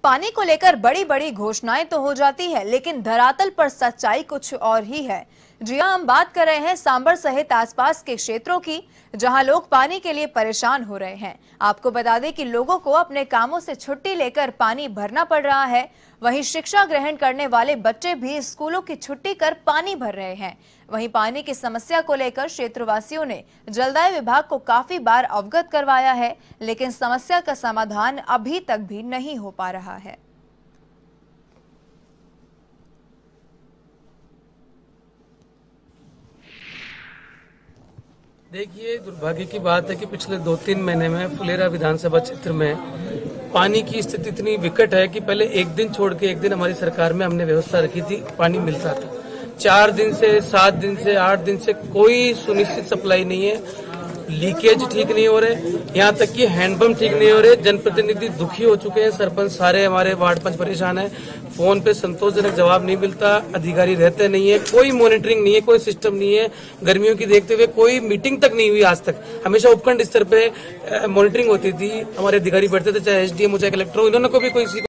पानी को लेकर बड़ी बड़ी घोषणाएं तो हो जाती है, लेकिन धरातल पर सच्चाई कुछ और ही है। जी हां, हम बात कर रहे हैं सांबर सहित आसपास के क्षेत्रों की, जहां लोग पानी के लिए परेशान हो रहे हैं। आपको बता दें कि लोगों को अपने कामों से छुट्टी लेकर पानी भरना पड़ रहा है। वहीं शिक्षा ग्रहण करने वाले बच्चे भी स्कूलों की छुट्टी कर पानी भर रहे हैं। वहीं पानी की समस्या को लेकर क्षेत्रवासियों ने जलदाय विभाग को काफी बार अवगत करवाया है, लेकिन समस्या का समाधान अभी तक भी नहीं हो पा रहा है। देखिए, दुर्भाग्य की बात है कि पिछले 2-3 महीने में फुलेरा विधानसभा क्षेत्र में पानी की स्थिति इतनी विकट है कि पहले एक दिन छोड़ के एक दिन हमारी सरकार में हमने व्यवस्था रखी थी, पानी मिलता था। 4 दिन से 7 दिन से 8 दिन से कोई सुनिश्चित सप्लाई नहीं है। लीकेज ठीक नहीं हो रहे, यहाँ तक कि हैंडपंप ठीक नहीं हो रहे। जनप्रतिनिधि दुखी हो चुके हैं, सरपंच सारे हमारे वार्ड पंच परेशान है। फोन पे संतोषजनक जवाब नहीं मिलता, अधिकारी रहते नहीं है, कोई मॉनिटरिंग नहीं है, कोई सिस्टम नहीं है। गर्मियों की देखते हुए कोई मीटिंग तक नहीं हुई आज तक। हमेशा उपखंड स्तर पे मॉनिटरिंग होती थी, हमारे अधिकारी बैठते थे, चाहे एसडीएम हो चाहे कलेक्टर हो, इन्होंने को भी कोई